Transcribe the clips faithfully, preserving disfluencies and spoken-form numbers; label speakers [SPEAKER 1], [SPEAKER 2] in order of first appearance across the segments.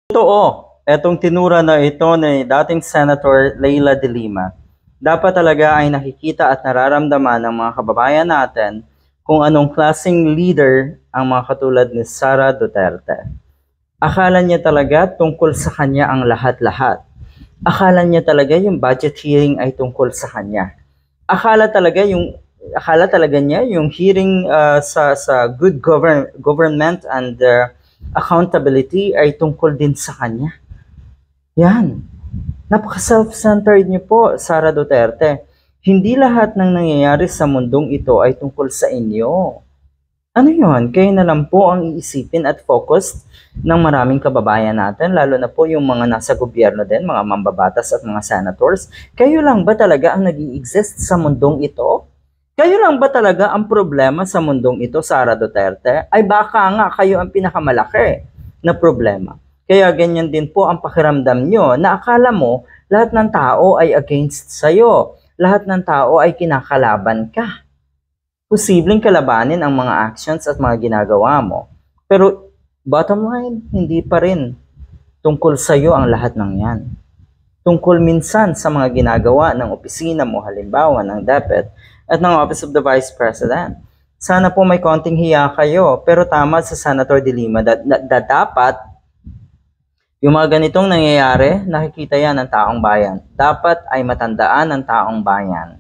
[SPEAKER 1] Totoo, etong tinura na ito ni dating Senator Leila de Lima, dapat talaga ay nakikita at nararamdaman ng mga kababayan natin kung anong klaseng leader ang mga katulad ni Sara Duterte. Akala niya talaga tungkol sa kanya ang lahat-lahat. Akala niya talaga yung budget hearing ay tungkol sa kanya. Akala talaga yung akala talaga niya yung hearing uh, sa sa good govern government and uh, accountability ay tungkol din sa kanya. Yan. Napaka-self-centered niyo po, Sara Duterte. Hindi lahat ng nangyayari sa mundong ito ay tungkol sa inyo. Ano yon? Kayo na lang po ang iisipin at focused ng maraming kababayan natin, lalo na po yung mga nasa gobyerno din, mga mambabatas at mga senators. Kayo lang ba talaga ang nag-i-exist sa mundong ito? Kayo lang ba talaga ang problema sa mundong ito, Sara Duterte? Ay baka nga kayo ang pinakamalaki na problema. Kaya ganyan din po ang pakiramdam nyo na akala mo lahat ng tao ay against sa'yo. Lahat ng tao ay kinakalaban ka. Posibleng kalabanin ang mga actions at mga ginagawa mo. Pero bottom line, hindi pa rin tungkol sa'yo ang lahat ng yan. Tungkol minsan sa mga ginagawa ng opisina mo, halimbawa ng DepEd at ng Office of the Vice President. Sana po may konting hiya kayo, pero tama sa Senator de Lima na, na, na dapat yung mga ganitong nangyayari, nakikita yan ng taong bayan. Dapat ay matandaan ng taong bayan.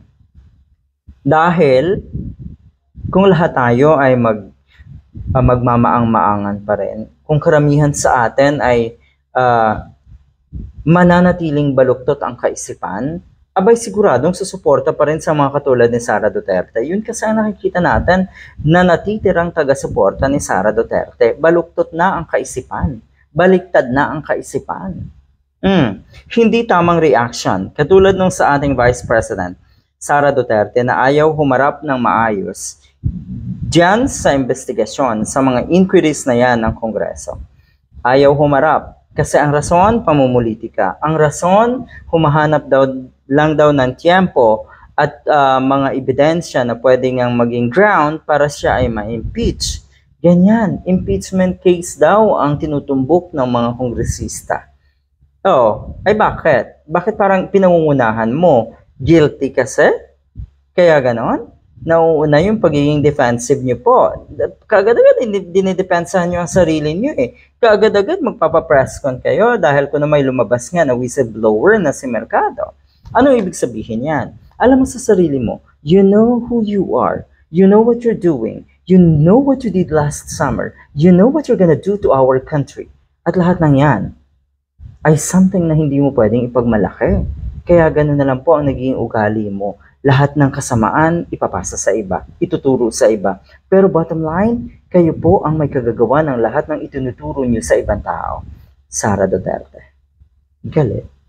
[SPEAKER 1] Dahil kung lahat tayo ay mag, uh, magmamaang-maangan pa rin, kung karamihan sa atin ay uh, mananatiling baluktot ang kaisipan, abay siguradong susuporta pa rin sa mga katulad ni Sara Duterte. Yun kasi ang nakikita natin na natitirang taga-suporta ni Sara Duterte. Baluktot na ang kaisipan. Baliktad na ang kaisipan. Hmm. Hindi tamang reaction. Katulad nung sa ating Vice President, Sara Duterte, na ayaw humarap ng maayos diyan sa investigasyon, sa mga inquiries na yan ng Kongreso. Ayaw humarap. Kasi ang rason, pamumulitika. Ang rason, humahanap daw lang daw ng tiempo at uh, mga ebidensya na pwedeng ang maging ground para siya ay ma-impeach. Ganyan, impeachment case daw ang tinutumbok ng mga kongresista. Oh, ay bakit? Bakit parang pinangungunahan mo? Guilty kasi? Kaya ganon? Nauuna yung pagiging defensive nyo po. Kaagad-agad dinidepensahan nyo ang sarili nyo eh. Kaagad-agad magpapapresscon kayo dahil kung na may lumabas nga na whistleblower na si Mercado. Anong ibig sabihin yan? Alam mo sa sarili mo, you know who you are. You know what you're doing. You know what you did last summer. You know what you're gonna do to our country. At lahat ng yan ay something na hindi mo pwedeng ipagmalaki. Kaya gano'n na lang po ang naging ugali mo. Lahat ng kasamaan ipapasa sa iba, ituturo sa iba. Pero bottom line, kayo po ang may kagagawa ng lahat ng itinuturo nyo sa ibang tao. Sara Duterte. Galit.